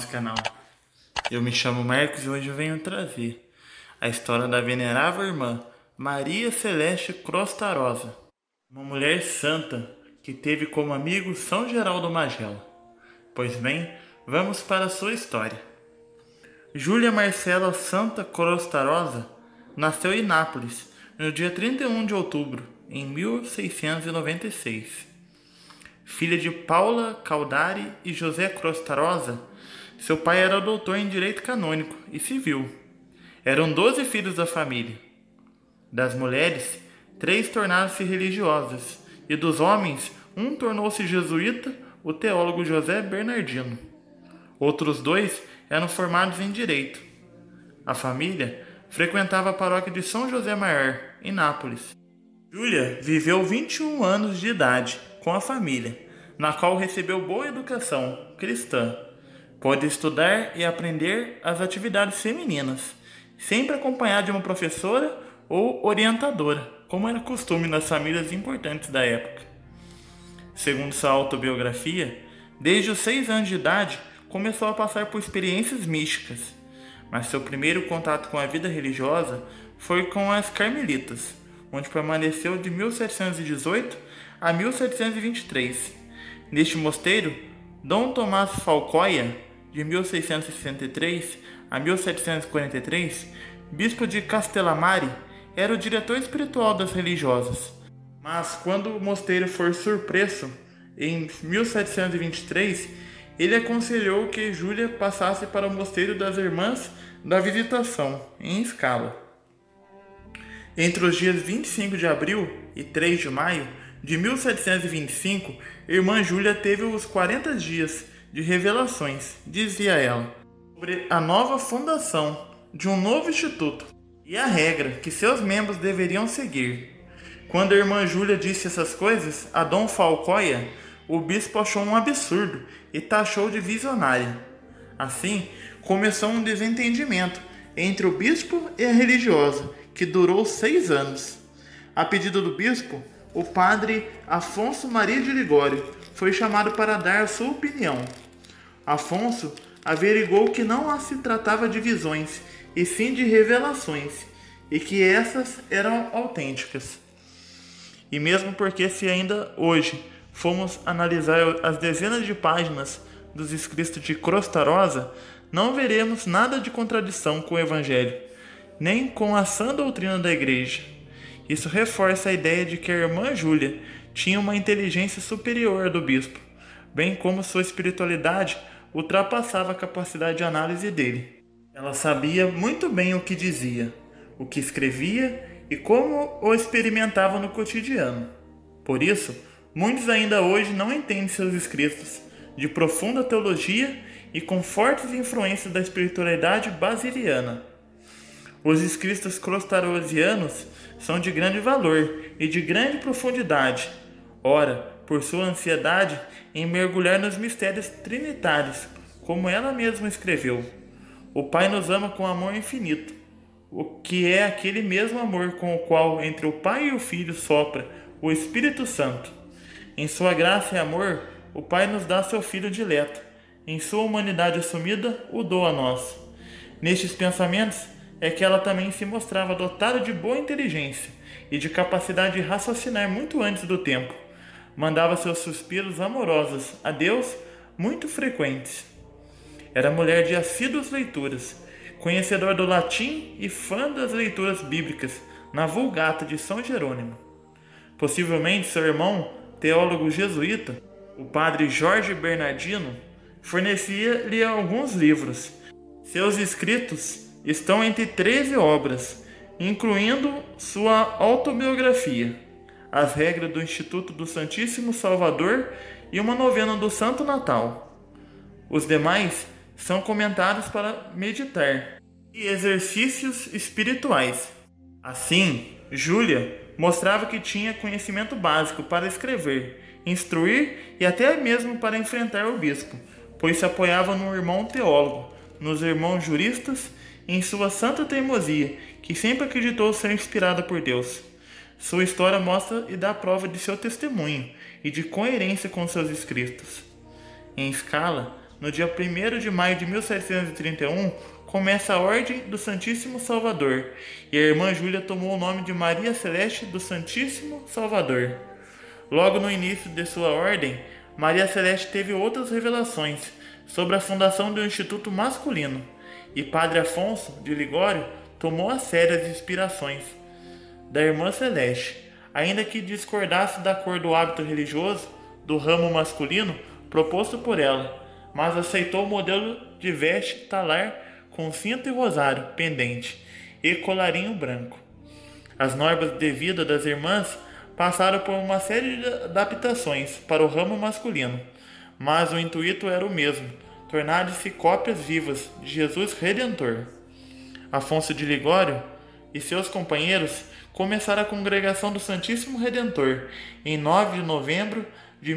nosso canal. Eu me chamo Marcos e hoje eu venho trazer a história da venerável irmã Maria Celeste Crostarosa, uma mulher santa que teve como amigo São Geraldo Magela. Pois bem, vamos para a sua história. Júlia Marcela Santa Crostarosa nasceu em Nápoles no dia 31 de outubro, em 1696. Filha de Paula Caldari e José Crostarosa, seu pai era doutor em direito canônico e civil. Eram 12 filhos da família. Das mulheres, 3 tornaram-se religiosas, e dos homens, um tornou-se jesuíta, o teólogo José Bernardino. Outros 2 eram formados em direito. A família frequentava a paróquia de São José Maior, em Nápoles. Júlia viveu 21 anos de idade com a família, na qual recebeu boa educação cristã. Pôde estudar e aprender as atividades femininas, sempre acompanhada de uma professora ou orientadora, como era costume nas famílias importantes da época. Segundo sua autobiografia, desde os 6 anos de idade começou a passar por experiências místicas, mas seu primeiro contato com a vida religiosa foi com as Carmelitas, onde permaneceu de 1718 a 1723. Neste mosteiro, Dom Tomás Falcoia, de 1663 a 1743, bispo de Castelamare, era o diretor espiritual das religiosas. Mas quando o mosteiro foi surpreso, em 1723, ele aconselhou que Júlia passasse para o mosteiro das Irmãs da Visitação, em Scala. Entre os dias 25 de abril e 3 de maio de 1725, irmã Júlia teve os 40 dias de revelações, dizia ela, sobre a nova fundação de um novo instituto e a regra que seus membros deveriam seguir. Quando a irmã Júlia disse essas coisas a Dom Falcoia, o bispo achou um absurdo e taxou de visionária. Assim, começou um desentendimento entre o bispo e a religiosa, que durou 6 anos. A pedido do bispo, o padre Afonso Maria de Ligório foi chamado para dar a sua opinião. Afonso averigou que não se tratava de visões, e sim de revelações, e que essas eram autênticas. E mesmo porque se ainda hoje formos analisar as dezenas de páginas dos escritos de Crostarosa, não veremos nada de contradição com o Evangelho, nem com a sã doutrina da Igreja. Isso reforça a ideia de que a irmã Júlia tinha uma inteligência superior à do bispo, bem como sua espiritualidade ultrapassava a capacidade de análise dele. Ela sabia muito bem o que dizia, o que escrevia e como o experimentava no cotidiano. Por isso, muitos ainda hoje não entendem seus escritos, de profunda teologia e com fortes influências da espiritualidade basiliana. Os escritos crostarosianos são de grande valor e de grande profundidade, ora, por sua ansiedade em mergulhar nos mistérios trinitários, como ela mesma escreveu. O Pai nos ama com amor infinito, o que é aquele mesmo amor com o qual entre o Pai e o Filho sopra o Espírito Santo. Em sua graça e amor, o Pai nos dá seu Filho dileto. Em sua humanidade assumida, o doa a nós. Nestes pensamentos é que ela também se mostrava dotada de boa inteligência e de capacidade de raciocinar muito antes do tempo. Mandava seus suspiros amorosos a Deus muito frequentes. Era mulher de assíduas leituras, conhecedora do latim e fã das leituras bíblicas na Vulgata de São Jerônimo. Possivelmente seu irmão, teólogo jesuíta, o padre Jorge Bernardino, fornecia-lhe alguns livros. Seus escritos estão entre 13 obras, incluindo sua autobiografia, as regras do Instituto do Santíssimo Salvador e uma novena do Santo Natal. Os demais são comentários para meditar e exercícios espirituais. Assim, Júlia mostrava que tinha conhecimento básico para escrever, instruir e até mesmo para enfrentar o bispo, pois se apoiava no irmão teólogo, nos irmãos juristas e em sua santa teimosia, que sempre acreditou ser inspirada por Deus. Sua história mostra e dá prova de seu testemunho e de coerência com seus escritos. Em Scala, no dia 1º de maio de 1731, começa a Ordem do Santíssimo Salvador, e a irmã Júlia tomou o nome de Maria Celeste do Santíssimo Salvador. Logo no início de sua ordem, Maria Celeste teve outras revelações sobre a fundação do Instituto Masculino, e Padre Afonso de Ligório tomou a sério as inspirações da irmã Celeste, ainda que discordasse da cor do hábito religioso do ramo masculino proposto por ela, mas aceitou o modelo de veste talar com cinto e rosário pendente e colarinho branco. As normas de vida das irmãs passaram por uma série de adaptações para o ramo masculino, mas o intuito era o mesmo: tornar-se cópias vivas de Jesus Redentor. Afonso de Ligório e seus companheiros começaram a Congregação do Santíssimo Redentor em 9 de novembro de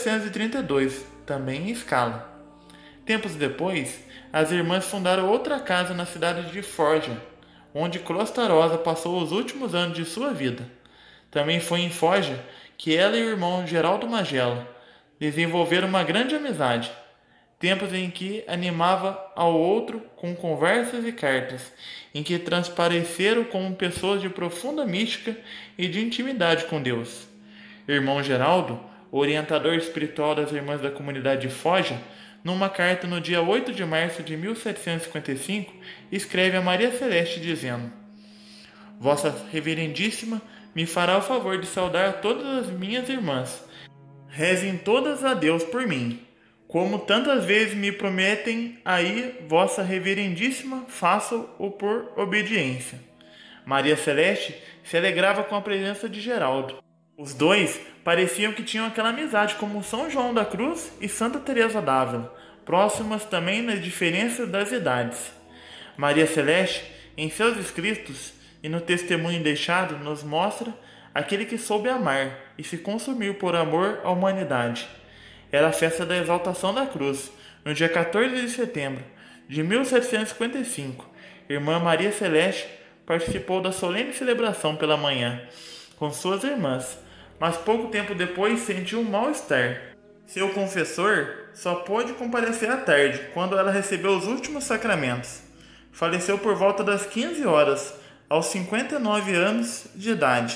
1732, também em Escala. Tempos depois, as irmãs fundaram outra casa na cidade de Forja, onde Crostarosa passou os últimos anos de sua vida. Também foi em Forja que ela e o irmão Geraldo Magela desenvolveram uma grande amizade, tempos em que animava ao outro com conversas e cartas, em que transpareceram como pessoas de profunda mística e de intimidade com Deus. Irmão Geraldo, orientador espiritual das irmãs da comunidade de Forja, numa carta no dia 8 de março de 1755, escreve a Maria Celeste dizendo: Vossa Reverendíssima me fará o favor de saudar todas as minhas irmãs. Rezem todas a Deus por mim. Como tantas vezes me prometem, aí Vossa Reverendíssima faça-o por obediência. Maria Celeste se alegrava com a presença de Geraldo. Os dois pareciam que tinham aquela amizade como São João da Cruz e Santa Teresa d'Ávila, próximas também nas diferenças das idades. Maria Celeste, em seus escritos e no testemunho deixado, nos mostra aquele que soube amar e se consumir por amor à humanidade. Era a festa da exaltação da cruz, no dia 14 de setembro de 1755. Irmã Maria Celeste participou da solene celebração pela manhã com suas irmãs, mas pouco tempo depois sentiu um mal-estar. Seu confessor só pôde comparecer à tarde, quando ela recebeu os últimos sacramentos. Faleceu por volta das 15 horas, aos 59 anos de idade.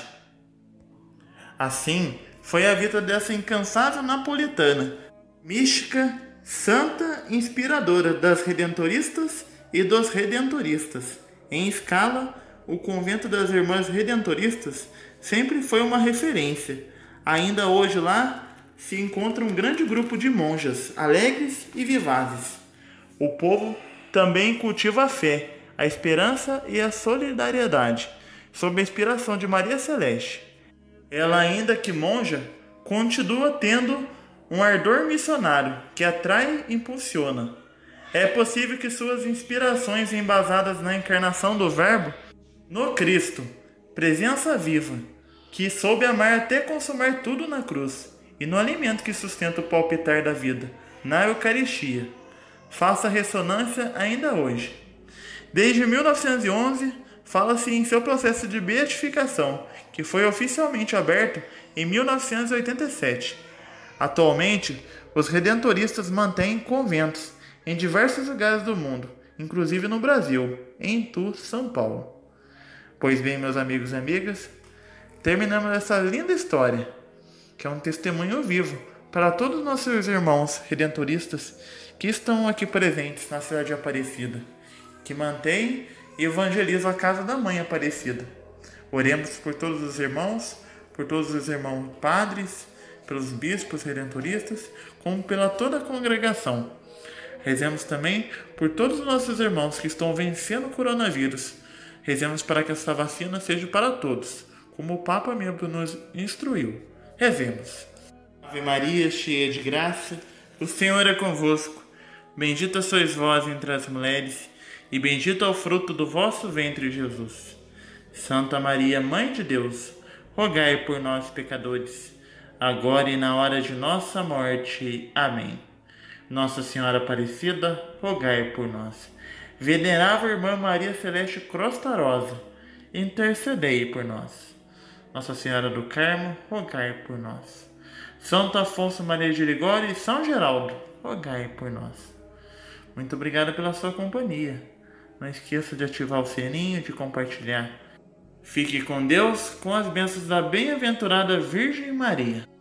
Assim, foi a vida dessa incansável napolitana, mística, santa, inspiradora das redentoristas e dos redentoristas. Em Escala, o convento das Irmãs Redentoristas sempre foi uma referência. Ainda hoje lá se encontra um grande grupo de monjas, alegres e vivazes. O povo também cultiva a fé, a esperança e a solidariedade, sob a inspiração de Maria Celeste. Ela, ainda que monja, continua tendo um ardor missionário que atrai e impulsiona. É possível que suas inspirações embasadas na encarnação do Verbo, no Cristo, presença viva, que soube amar até consumar tudo na cruz, e no alimento que sustenta o palpitar da vida, na Eucaristia, faça ressonância ainda hoje. Desde 1911, fala-se em seu processo de beatificação, que foi oficialmente aberto em 1987. Atualmente, os redentoristas mantêm conventos em diversos lugares do mundo, inclusive no Brasil, em Itu, São Paulo. Pois bem, meus amigos e amigas, terminamos essa linda história, que é um testemunho vivo para todos os nossos irmãos redentoristas que estão aqui presentes na cidade de Aparecida, que mantêm e evangelizam a casa da Mãe Aparecida. Oremos por todos os irmãos padres, pelos bispos redentoristas, como pela toda a congregação. Rezemos também por todos os nossos irmãos que estão vencendo o coronavírus. Rezemos para que essa vacina seja para todos, como o Papa mesmo nos instruiu. Rezemos. Ave Maria, cheia de graça, o Senhor é convosco. Bendita sois vós entre as mulheres, e bendito é o fruto do vosso ventre, Jesus. Santa Maria, Mãe de Deus, rogai por nós, pecadores, agora e na hora de nossa morte. Amém. Nossa Senhora Aparecida, rogai por nós. Venerável Irmã Maria Celeste Crostarosa, intercedei por nós. Nossa Senhora do Carmo, rogai por nós. Santo Afonso Maria de Ligório e São Geraldo, rogai por nós. Muito obrigado pela sua companhia. Não esqueça de ativar o sininho, de compartilhar. Fique com Deus, com as bênçãos da bem-aventurada Virgem Maria.